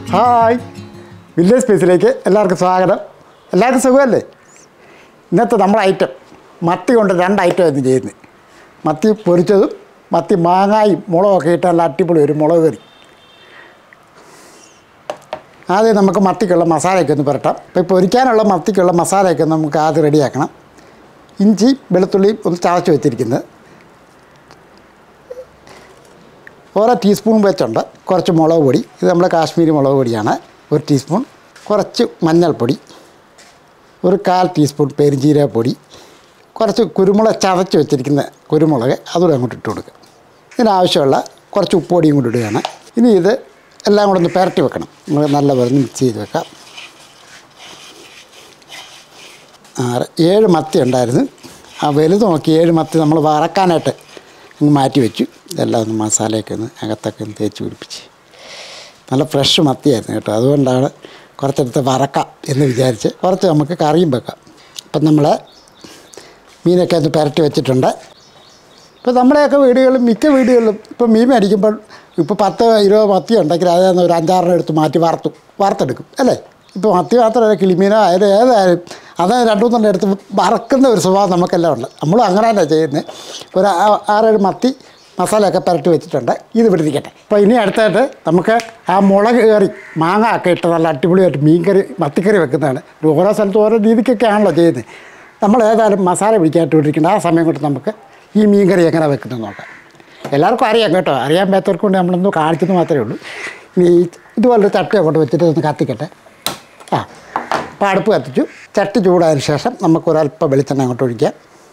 Hi, village സ്പേസിലേക്ക് എല്ലാവർക്കും സ്വാഗതം. എല്ലാവർക്കും സുഖമല്ലേ? ഇന്നത്തെ നമ്മുടെ ഐറ്റം മത്തി കൊണ്ട് 2 ഐറ്റമായിരുന്നു ചെയ്യുന്നത്. മത്തി പൊരിച്ചതും മത്തി മാങ്ങായും മുളകൊക്കെ ഇട്ട് നല്ല അടിപൊളി ഒരു മുളക് കറി. ആദ്യം നമുക്ക് മത്തിക്കുള്ള മസാലയൊക്കെ ഒന്ന് പുരട്ടാം. ഇപ്പോൾ പൊരിക്കാനുള്ള മത്തിക്കുള്ള മസാലയൊക്കെ നമുക്ക് ആദ്യം റെഡിയാക്കണം. ഇഞ്ചി വെളുത്തുള്ളിയും ഒന്ന് ചതച്ച് വെച്ചിരിക്കുന്നത്, ഓരോ ടീസ്പൂൺ വെച്ചുണ്ട്. കുറച്ച് മുളക് പൊടി, ഇത് നമ്മുടെ കാശ്മീരി മുളക് പൊടിയാണ്, 1 ടീസ്പൂൺ. കുറച്ച് മഞ്ഞൾപ്പൊടി, ഒരു 1/4 ടീസ്പൂൺ പെരുംജീരകപ്പൊടി, കുറച്ച് കുരുമുളക് ചതച്ച് വെച്ചിരിക്കുന്ന കുരുമുളക് അതുകൂടെ അങ്ങോട്ട് ഇട്ട് കൊടുക്കുക. ഇതിനാവശ്യമുള്ള കുറച്ച് ഉപ്പുപൊടിയും കൂടി ഇടുകയാണ്. ഇനി ഇത് എല്ലാം കൂടെ ഒന്ന് പുരട്ടി വെക്കണം. നമ്മൾ നല്ലപോലെ മിക്സ് ചെയ്ത് വെക്കാം. 7 മത്തി ഉണ്ടായിരുന്നു. ആ വലുത് നോക്കി 7 മത്തി നമ്മൾ വറക്കാനായിട്ട് അങ്ങ് മാറ്റി വെച്ചു. ഇതെല്ലാം ഒന്ന് മസാലയൊക്കെ ഒന്ന് അകത്തൊക്കെ ഒന്ന് തേച്ച് പിടിപ്പിച്ച്. നല്ല ഫ്രഷ് മത്തിയായിരുന്നു കേട്ടോ. അതുകൊണ്ടാണ് കുറച്ചെടുത്ത് വറക്കാം എന്ന് വിചാരിച്ച്. കുറച്ച് നമുക്ക് കറിയും വെക്കാം. അപ്പം നമ്മൾ മീനൊക്കെ ഒന്ന് പുരട്ടി വെച്ചിട്ടുണ്ട്. ഇപ്പോൾ നമ്മുടെയൊക്കെ വീടുകളിലും മിക്ക വീടുകളിലും ഇപ്പോൾ മീൻ മേടിക്കുമ്പോൾ ഇപ്പോൾ 10-20 മത്തി ഉണ്ടെങ്കിൽ അതിൽ ഒരു 5-6 എടുത്ത് മാറ്റി വറുത്തെടുക്കും അല്ലേ? ഇപ്പോൾ മത്തി മാത്രമല്ല, കിളിമീനോ അതിൽ ഏതായാലും അത് 2-3 എടുത്ത് വറക്കുന്ന ഒരു സ്വഭാവം നമുക്കെല്ലാം ഉണ്ട്. നമ്മളും അങ്ങനെ തന്നെ ചെയ്യുന്നത്. ഒരു 6-7 മത്തി മസാലയൊക്കെ പുരട്ടി വെച്ചിട്ടുണ്ട്. ഇത് പിടിപ്പിക്കട്ടെ. അപ്പോൾ ഇനി അടുത്തായിട്ട് നമുക്ക് ആ മുളക് കറി മാങ്ങ ഒക്കെ ഇട്ട് നല്ല അടിപൊളിയായിട്ട് മീൻകറി മത്തിക്കറി വെക്കുന്നതാണ്. ഓരോ സ്ഥലത്തും ഓരോ രീതിക്കൊക്കെ ആണല്ലോ ചെയ്യുന്നത്. നമ്മൾ ഏതായാലും മസാല പിടിക്കാനായിട്ട് വിട്ടിരിക്കേണ്ട. ആ സമയം കൊണ്ട് നമുക്ക് ഈ മീൻകറി എങ്ങനെ വെക്കുന്നത് നോക്കാം. എല്ലാവർക്കും അറിയാം കേട്ടോ. അറിയാൻ പറ്റാത്തവർക്ക് കൊണ്ട് നമ്മളൊന്ന് കാണിച്ചെന്ന് മാത്രമേ ഉള്ളൂ. ഇനി ഇതുപോലൊരു ചട്ടി അങ്ങോട്ട് വെച്ചിട്ട് ഒന്ന് കത്തിക്കട്ടെ. അപ്പോൾ അടുപ്പ് കത്തിച്ചു. ചട്ടി ചൂടായതിന് ശേഷം നമുക്കൊരല്പം വെളിച്ചെണ്ണ അങ്ങോട്ട് ഒഴിക്കാം.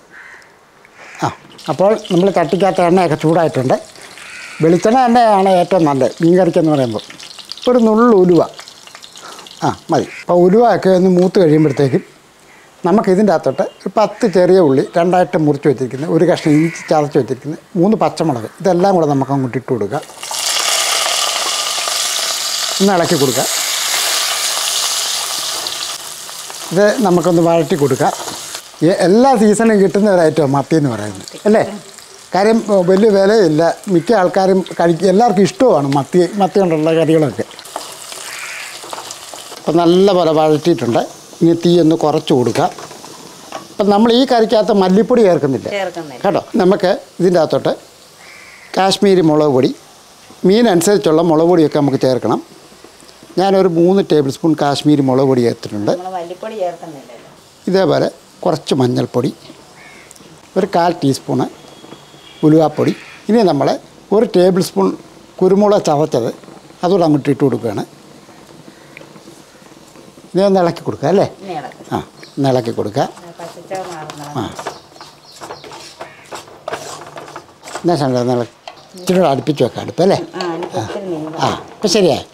അപ്പോൾ നമ്മൾ ചട്ടിക്കകത്ത് എണ്ണയൊക്കെ ചൂടായിട്ടുണ്ട്. വെളിച്ചെണ്ണ എണ്ണയാണ് ഏറ്റവും നല്ലത് മീൻ കറിക്കെന്ന് പറയുമ്പോൾ. ഒരു നുള്ളു ഉലുവ മതി. അപ്പോൾ ഉലുവയൊക്കെ ഒന്ന് മൂത്ത് കഴിയുമ്പോഴത്തേക്കും നമുക്കിതിൻ്റെ അകത്തോട്ട് ഒരു 10 ചെറിയ ഉള്ളി 2ആയിട്ട് മുറിച്ച് വെച്ചിരിക്കുന്നത്, 1 കഷ്ണം ഇഞ്ചി ചതച്ച് വെച്ചിരിക്കുന്നത്, 3 പച്ചമുളക്, ഇതെല്ലാം കൂടെ നമുക്ക് അങ്ങോട്ട് ഇട്ട് കൊടുക്കുക. ഒന്ന് ഇളക്കി കൊടുക്കുക. ഇത് നമുക്കൊന്ന് വഴറ്റി കൊടുക്കുക. എല്ലാ സീസണും കിട്ടുന്ന ഒരു ഐറ്റം മത്തി എന്ന് പറയുന്നത് അല്ലേ? കാര്യം വലിയ വിലയില്ല, മിക്ക ആൾക്കാരും എല്ലാവർക്കും ഇഷ്ടമാണ് മത്തി കൊണ്ടുള്ള കറികളൊക്കെ. അപ്പം നല്ല പോലെ വഴറ്റിയിട്ടുണ്ട്. ഇനി തീ ഒന്ന് കുറച്ച് കൊടുക്കുക. അപ്പം നമ്മൾ ഈ കറിക്കകത്ത് മല്ലിപ്പൊടി ചേർക്കുന്നില്ല കേട്ടോ. നമുക്ക് ഇതിൻ്റെ അകത്തോട്ട് കാശ്മീരി മുളക് പൊടി, മീനനുസരിച്ചുള്ള മുളക് പൊടിയൊക്കെ നമുക്ക് ചേർക്കണം. ഞാനൊരു 3 ടേബിൾ സ്പൂൺ കാശ്മീരി മുളക് പൊടി ചേർത്തിട്ടുണ്ട്. ഇതേപോലെ കുറച്ച് മഞ്ഞൾപ്പൊടി, ഒരു 1/4 ടീസ്പൂണ് ഉലുവാപ്പൊടി. ഇനി നമ്മൾ 1 ടേബിൾ സ്പൂൺ കുരുമുളക് ചതച്ചത് അതുകൂടെ അങ്ങോട്ട് ഇട്ട് കൊടുക്കുകയാണ്. ഇനി ഒന്ന് ഇളക്കി കൊടുക്കുക അല്ലേ? ഒന്ന് ഇളക്കി കൊടുക്കുക. എന്നാ സമയം ഇച്ചിരി അടുപ്പിച്ച് വെക്കാം അടുപ്പ് അല്ലേ? ഇപ്പം ശരിയായി.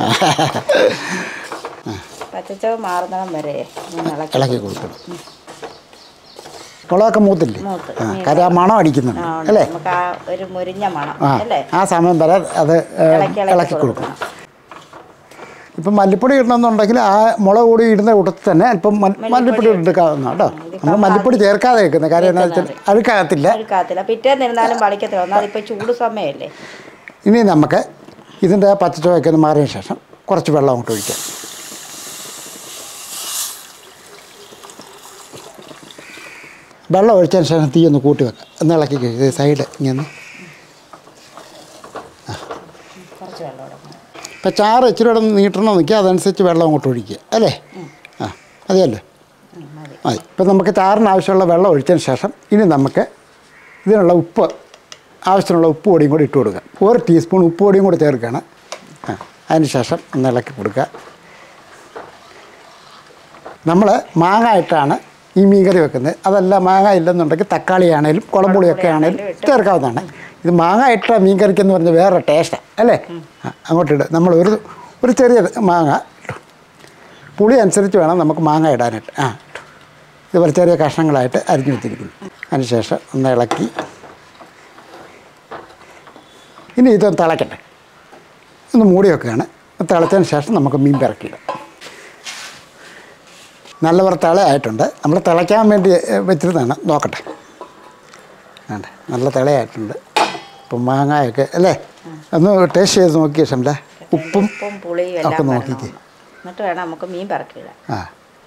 ഇളക്കി കൊടുക്കണം. മുളകൊക്കെ മൂത്തില്ലേ? കാര്യം ആ മണം അടിക്കുന്നുണ്ട് അല്ലേ? ആ സമയം വരെ അത് ഇളക്കി കൊടുക്കണം. ഇപ്പം മല്ലിപ്പൊടി ഇടണമെന്നുണ്ടെങ്കിൽ ആ മുളക് പൊടി ഇടുന്ന കൂട്ടത്തിൽ തന്നെ അല്പം മല്ലിപ്പൊടി എടുക്കാവുന്ന കേട്ടോ. നമ്മൾ മല്ലിപ്പൊടി ചേർക്കാതെ വെക്കുന്നത് കാര്യം എന്താ വെച്ചാൽ അഴുക്കാകത്തില്ല. ഇനി നമുക്ക് ഇതിൻ്റെ പച്ചച്ചുവയൊക്കെ ഒന്ന് മാറിയ ശേഷം കുറച്ച് വെള്ളം അങ്ങോട്ട് ഒഴിക്കാം. വെള്ളം ഒഴിച്ചതിന് ശേഷം തീ ഒന്ന് കൂട്ടി വെക്കാം. ഒന്ന് ഇളക്കി കഴിയും സൈഡ് ഇങ്ങനെ. ഇപ്പം ചാറ് ഇച്ചിരി കൂടെ നീട്ടണം നിൽക്കുക, അതനുസരിച്ച് വെള്ളം അങ്ങോട്ട് ഒഴിക്കുക അല്ലേ? മതിയല്ലോ, മതി. ഇപ്പം നമുക്ക് ചാറിന് ആവശ്യമുള്ള വെള്ളം ഒഴിച്ചതിന് ശേഷം ഇനി നമുക്ക് ഇതിനുള്ള ആവശ്യത്തിനുള്ള ഉപ്പ് പൊടിയും കൂടി ഇട്ട് കൊടുക്കുക. 1 ടീസ്പൂൺ ഉപ്പ് പൊടിയും കൂടി ചേർക്കുകയാണ്. അതിന് ശേഷം ഒന്ന് ഇളക്കി കൊടുക്കുക. നമ്മൾ മാങ്ങ ഇട്ടാണ് ഈ മീൻ കറി വെക്കുന്നത്. അതല്ല മാങ്ങ ഇല്ലെന്നുണ്ടെങ്കിൽ തക്കാളി ആണെങ്കിലും കുളമ്പുളിയൊക്കെ ആണെങ്കിലും ചേർക്കാവുന്നതാണ്. ഇത് മാങ്ങ ഇട്ട മീൻ കറിക്കെന്ന് പറഞ്ഞാൽ വേറെ ടേസ്റ്റാണ് അല്ലേ? അങ്ങോട്ടിട്ട് നമ്മൾ ഒരു ചെറിയ മാങ്ങ പുളി അനുസരിച്ച് വേണം നമുക്ക് മാങ്ങ ഇടാനായിട്ട്. ഇതുപോലെ ചെറിയ കഷ്ണങ്ങളായിട്ട് അരിഞ്ഞു വെച്ചിരിക്കുന്നു. അതിന് ശേഷം ഒന്ന് ഇളക്കി ഇനി ഇതൊന്ന് തിളക്കട്ടെ. ഒന്ന് മൂടി വെക്കുകയാണ്. തിളച്ചതിന് ശേഷം നമുക്ക് മീൻ പിറക്കിയിടാം. നല്ലപോലെ തിളയായിട്ടുണ്ട്. നമ്മൾ തിളയ്ക്കാൻ വേണ്ടി വെച്ചിരുന്നതാണ്. നോക്കട്ടെ, നല്ല തിളയായിട്ടുണ്ട്. ഇപ്പം മാങ്ങയൊക്കെ അല്ലേ? ഒന്ന് ടേസ്റ്റ് ചെയ്ത് നോക്കിയ ശേഷം ഉപ്പും പുളിയും ഒക്കെ എല്ലാം നോക്കിക്കേ. എന്നിട്ട് വേണം നമുക്ക് മീൻ പറക്കിടാം. ആ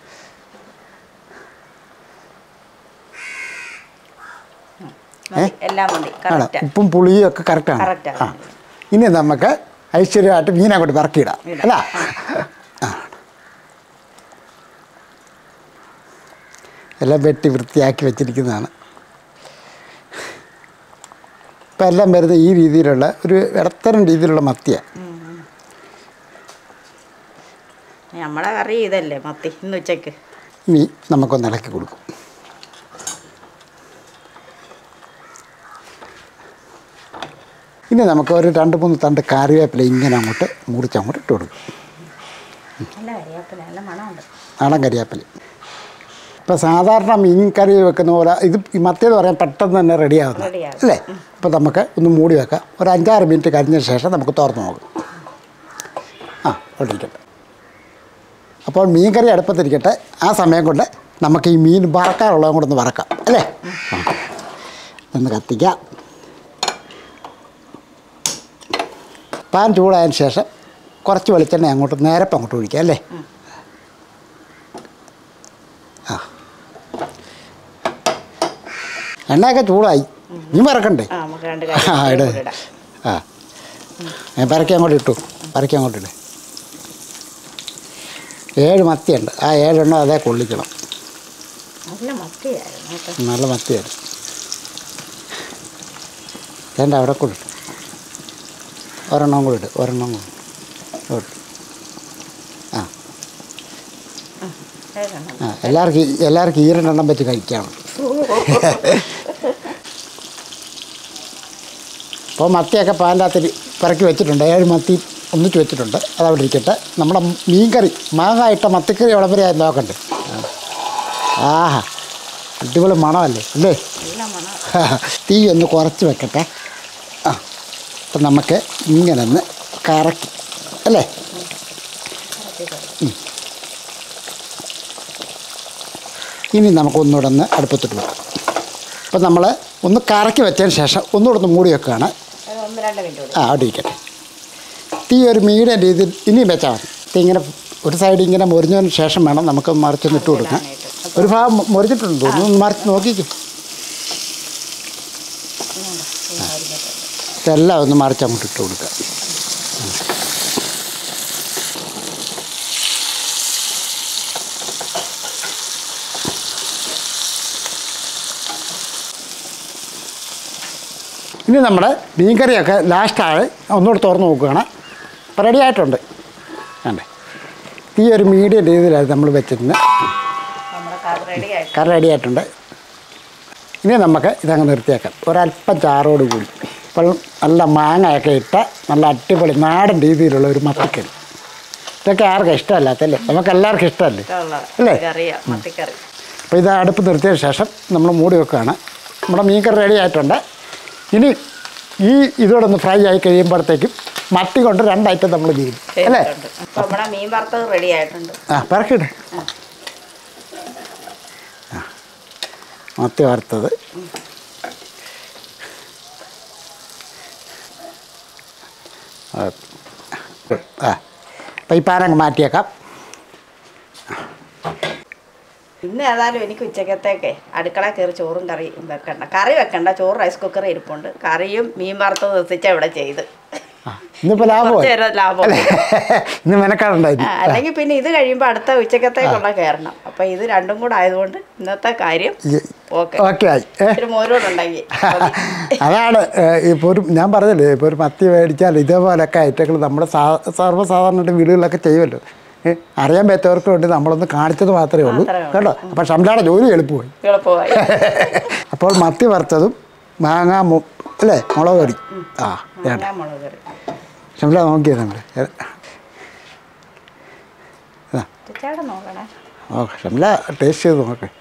എല്ലാം മതി. ആണ് ഉപ്പും പുളിയും ഒക്കെ കറക്റ്റാണ്. ആ ഇനി നമുക്ക് ഐശ്വര്യമായിട്ട് മീൻ അങ്ങോട്ട് പറക്കിയിടാം അല്ല. ആ എല്ലാം വെട്ടി വൃത്തിയാക്കി വെച്ചിരിക്കുന്നതാണ്. ഇപ്പം എല്ലാം വരുന്നത് ഈ രീതിയിലുള്ള ഒരു ഇടത്തരം രീതിയിലുള്ള മത്തിയാണ്. നമ്മളെ കറി ഇതല്ലേ മത്തി ഇന്ന് ഉച്ചയ്ക്ക്. ഇനി നമുക്കൊന്ന് ഇളക്കി കൊടുക്കും. ഇനി നമുക്ക് ഒരു 2-3 തണ്ട് കറിവേപ്പില ഇങ്ങനെ അങ്ങോട്ട് മുറിച്ചങ്ങോട്ട് ഇട്ട് കൊടുക്കും. നല്ല കരിവേപ്പില, നല്ല മണമുണ്ട്. നാടൻ കരിവേപ്പില. ഇപ്പോൾ സാധാരണ മീൻ കറി വെക്കുന്ന പോലെ ഇത് ഈ മത്തിയെന്ന് പറയാൻ പെട്ടെന്ന് തന്നെ റെഡിയാകുന്നു അല്ലേ. അപ്പോൾ നമുക്ക് ഒന്ന് മൂടി വെക്കാം. ഒരു 5-6 മിനിറ്റ് കഴിഞ്ഞ ശേഷം നമുക്ക് തുറന്ന് നോക്കാം. ആ കൊണ്ടിരിക്കട്ടെ. അപ്പോൾ മീൻ കറി അടുപ്പത്തിരിക്കട്ടെ. ആ സമയം കൊണ്ട് നമുക്ക് ഈ മീൻ വറക്കാനുള്ളതും കൂടെ ഒന്ന് വറക്കാം അല്ലേ. ഒന്ന് കത്തിക്കാം. പാൻ ചൂടായതിന് ശേഷം കുറച്ച് വെളിച്ചെണ്ണ അങ്ങോട്ട് നേരപ്പം അങ്ങോട്ട് ഒഴിക്കാം അല്ലേ. ആ എണ്ണയൊക്കെ ചൂടായി. മീൻ വറക്കണ്ടേ? ആ ഇട്. ആ പരക്കി അങ്ങോട്ട് ഇട്ടു. പരക്കി അങ്ങോട്ട് ഇട്. 7 മത്തിയുണ്ട്. ആ 7 എണ്ണം അതേ കൊള്ളിക്കണം. നല്ല മത്തിയായിരുന്നു. വേണ്ട അവിടെ കൂടെ ഇട്ടു. ഒരെണ്ണം കൂടി ഇട്ട്. ഒരെണ്ണം കൂടി. ആ ആ എല്ലാവർക്കും ഈ 2 എണ്ണം വെച്ച് കഴിക്കാം. അപ്പോൾ മത്തിയൊക്കെ പാൻ്റെ അകത്ത് പിറക്കി വെച്ചിട്ടുണ്ട്. 7 മത്തി ഒന്നിച്ച് വെച്ചിട്ടുണ്ട്. അതവിടെ ഇരിക്കട്ടെ. നമ്മുടെ മീൻകറി മാങ്ങ ഇട്ട മത്തിക്കറി എവിടെ വരെ നോക്കണ്ടേ. ആഹാ അടിപൊളി മണമല്ലേ അല്ലേ. തീ ഒന്ന് കുറച്ച് വെക്കട്ടെ. ആ അപ്പം നമുക്ക് ഇങ്ങനെ ഒന്ന് കറക്കി അല്ലേ. ഇനി നമുക്കൊന്നുകൂടെ ഒന്ന് അടുപ്പത്തിട്ട് വെക്കാം. അപ്പം നമ്മൾ ഒന്ന് കറക്കി വെച്ചതിന് ശേഷം ഒന്നുകൂടെ ഒന്ന് മൂടി വെക്കുകയാണ്. ആ അവിടെ ഇരിക്കട്ടെ. തീ ഒരു മീഡിയം രീതിയിൽ ഇനിയും വെച്ചാൽ മതി. തീ ഇങ്ങനെ ഒരു സൈഡ് ഇങ്ങനെ മുറിഞ്ഞതിന് ശേഷം വേണം നമുക്ക് മറിച്ചൊന്ന് ഇട്ട് കൊടുക്കാം. ഒരു ഭാഗം മുറിച്ചിട്ടുണ്ട് ഒന്ന് മറിച്ച് നോക്കിക്കും. ഇതെല്ലാം ഒന്ന് മറിച്ച് അങ്ങോട്ട് ഇട്ട് കൊടുക്കുക. ഇനി നമ്മുടെ മീൻകറിയൊക്കെ ലാസ്റ്റാണ് ഒന്നുകൂടെ തുറന്ന് നോക്കുകയാണ്. അപ്പോൾ റെഡി ആയിട്ടുണ്ട്. വേണ്ടേ ഈ ഒരു മീഡിയം രീതിയിലാണ് നമ്മൾ വെച്ചിരുന്നത്. കറി റെഡി ആയിട്ടുണ്ട്. ഇനി നമുക്ക് ഇതങ്ങ് നിർത്തിയേക്കാം. ഒരല്പം ചാറോട് കൂടി. ഇപ്പോൾ നല്ല മാങ്ങയൊക്കെ ഇട്ട നല്ല അടിപൊളി നാടൻ രീതിയിലുള്ള ഒരു മത്തിക്കറി. ഇതൊക്കെ ആർക്കും ഇഷ്ടമല്ലാത്തല്ലേ. നമുക്ക് എല്ലാവർക്കും ഇഷ്ടമല്ലേ അല്ലേ. അപ്പോൾ ഇത് അടുപ്പ് നിർത്തിയതിന് ശേഷം നമ്മൾ മൂടി വെക്കുകയാണ്. നമ്മുടെ മീൻകറി റെഡി ആയിട്ടുണ്ട്. ഇനി ഈ ഇതോടൊന്ന് ഫ്രൈ ആയി കഴിയുമ്പോഴത്തേക്കും മത്തി കൊണ്ട് 2 ഐറ്റം നമ്മൾ ചെയ്യും അല്ലേ. മീൻ വറുത്തത് റെഡി ആയിട്ടുണ്ട്. ആ പറക്കിട്ട് മത്തി വറുത്തത്. ആ അപ്പം ഈ പാനങ്ങ് മാറ്റിയേക്കാം. ഇന്ന് ഏതായാലും എനിക്ക് ഉച്ചക്കത്തേക്ക് അടുക്കള കയറി ചോറും കറിയും വെക്കണ്ട. കറി വെക്കണ്ട. ചോറ് റൈസ് കുക്കറിൽ ഇരിപ്പുണ്ട്. കറിയും മീൻ വറുത്തത് എത്തിച്ചാൽ ഇവിടെ ചെയ്ത് ഇന്നിപ്പോൾ ലാഭം. ഇന്ന് മെനക്കാടുണ്ടായിരുന്നു. അല്ലെങ്കിൽ പിന്നെ ഇത് കഴിയുമ്പോൾ അടുത്ത ഉച്ചക്കത്തേക്കുള്ള കയറണം. അപ്പം ഇത് രണ്ടും കൂടെ ആയതുകൊണ്ട് ഇന്നത്തെ കാര്യം ഓക്കെ ആയി. മോരോടുണ്ടാക്കി. അതാണ് ഇപ്പോൾ ഒരു ഞാൻ പറഞ്ഞില്ലേ, ഇപ്പോൾ ഒരു മത്തി മേടിച്ചാൽ ഇതേപോലൊക്കെ ഐറ്റങ്ങൾ നമ്മുടെ സർവ്വസാധാരണ വീടുകളിലൊക്കെ ചെയ്യുമല്ലോ. അറിയാൻ പറ്റവർക്ക് വേണ്ടി നമ്മളൊന്ന് കാണിച്ചത് മാത്രമേ ഉള്ളൂ കേട്ടോ. അപ്പം ഷംലയുടെ ജോലി എളുപ്പമായി. അപ്പോൾ മത്തി വറുത്തതും മാങ്ങ അല്ലേ മുളക് കറി. ആ ഷംല നോക്കിയത് നമ്മൾ ഷംല ടേസ്റ്റ് ചെയ്ത് നോക്ക്.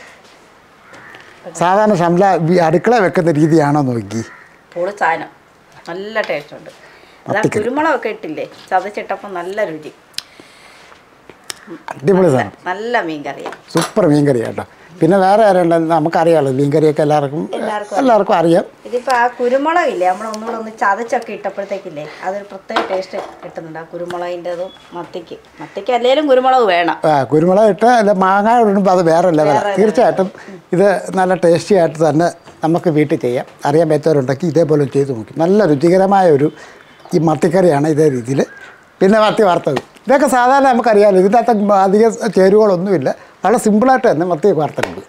സാധാരണ ഷംല അടുക്കള വെക്കുന്ന രീതിയാണോ നോക്കി. നല്ല ടേസ്റ്റ് ഉണ്ട്. കുരുമുളകൊക്കെ ഇട്ടില്ലേ ചതച്ചിട്ടപ്പോൾ നല്ല രുചി. അടിപൊളി സാധനം. നല്ല മീൻകറിയാണ്. സൂപ്പർ മീൻകറി കേട്ടോ. പിന്നെ വേറെ ആരുണ്ടെന്ന് നമുക്കറിയാമല്ലോ മീൻ കറിയൊക്കെ എല്ലാവർക്കും അറിയാം. ഇതിപ്പോൾ ആ കുരുമുളകില്ലേ നമ്മൾ ഒന്നുകൂടെ ഒന്ന് ചതച്ചൊക്കെ ഇട്ടപ്പോഴത്തേക്കില്ലേ അതൊരു പ്രത്യേക ടേസ്റ്റ് കിട്ടുന്നുണ്ട്. ആ കുരുമുളകിൻ്റെതും മത്തിക്ക് അല്ലെങ്കിലും കുരുമുളക് വേണം. കുരുമുളക് ഇട്ട് അല്ല മാങ്ങ ഇടുമ്പോൾ അത് വേറെ ലെവലാണ്. തീർച്ചയായിട്ടും ഇത് നല്ല ടേസ്റ്റി ആയിട്ട് തന്നെ നമുക്ക് വീട്ടിൽ ചെയ്യാം. അറിയാൻ പറ്റുന്നവരുണ്ടെങ്കിൽ ഇതേപോലെ ചെയ്ത് നോക്കി. നല്ല രുചികരമായ ഈ മത്തിക്കറിയാണ് ഇതേ രീതിയിൽ. പിന്നെ മത്തി വറുത്തത് ഇതൊക്കെ സാധാരണ നമുക്കറിയാമല്ലോ. ഇതിൻ്റെ അകത്ത് അധികം ചേരുവകളൊന്നുമില്ല. വളരെ സിമ്പിളായിട്ട് തന്നെ മത്തിയൊക്കെ വറുത്തിട്ടുണ്ട്.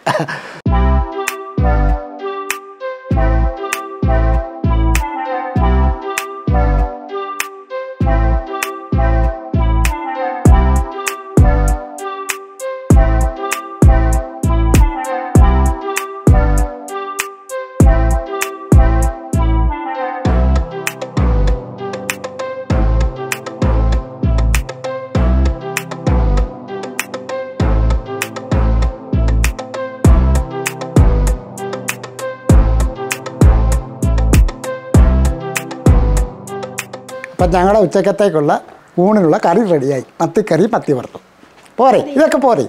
അപ്പം ഞങ്ങളുടെ ഉച്ചക്കത്തേക്കുള്ള ഊണിനുള്ള കറി റെഡിയായി. മത്തിക്കറി മത്തി വറുത്തു പോരെ, ഇതൊക്കെ പോരെ.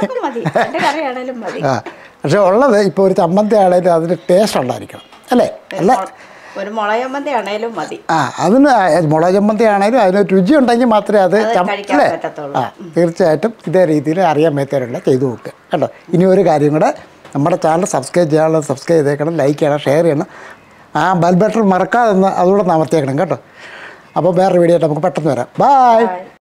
ആ പക്ഷെ ഉള്ളത് ഇപ്പോൾ ഒരു ചമ്മന്തി ആണേലും അതിന് ടേസ്റ്റ് ഉണ്ടായിരിക്കണം അല്ലേ? അല്ല ഒരു മുളക് ചമ്മന്തി ആണേലും മതി. അതിന് മുളക് ചമ്മന്തി ആണേലും അതിനൊരു രുചി ഉണ്ടെങ്കിൽ മാത്രമേ അത് അല്ലേ? തീർച്ചയായിട്ടും ഇതേ രീതിയിൽ അറിയാൻ പറ്റാറുള്ള ചെയ്തു നോക്കുക കേട്ടോ. ഇനി ഒരു കാര്യം കൂടെ, നമ്മുടെ ചാനൽ സബ്സ്ക്രൈബ് ചെയ്യാനുള്ളത് സബ്സ്ക്രൈബ് ചെയ്തേക്കണം, ലൈക്ക് ചെയ്യണം, ഷെയർ ചെയ്യണം. ആ ബെൽ ബട്ടൺ മറക്കാതെ അതുകൂടെ അമർത്തിയേക്കണം കേട്ടോ. അപ്പോൾ വേറൊരു വീഡിയോ ആയിട്ട് നമുക്ക് പെട്ടെന്ന് വരാം. ബൈ.